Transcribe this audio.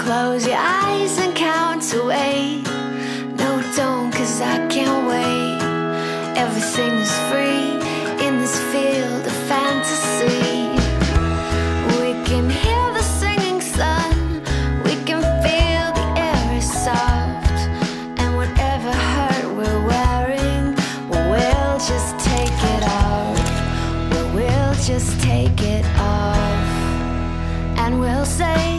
Close your eyes and count away. No, don't, 'cause I can't wait. Everything is free in this field of fantasy. We can hear the singing sun, we can feel the air is soft, and whatever hurt we're wearing, we'll just take it off. We'll just take it off, and we'll say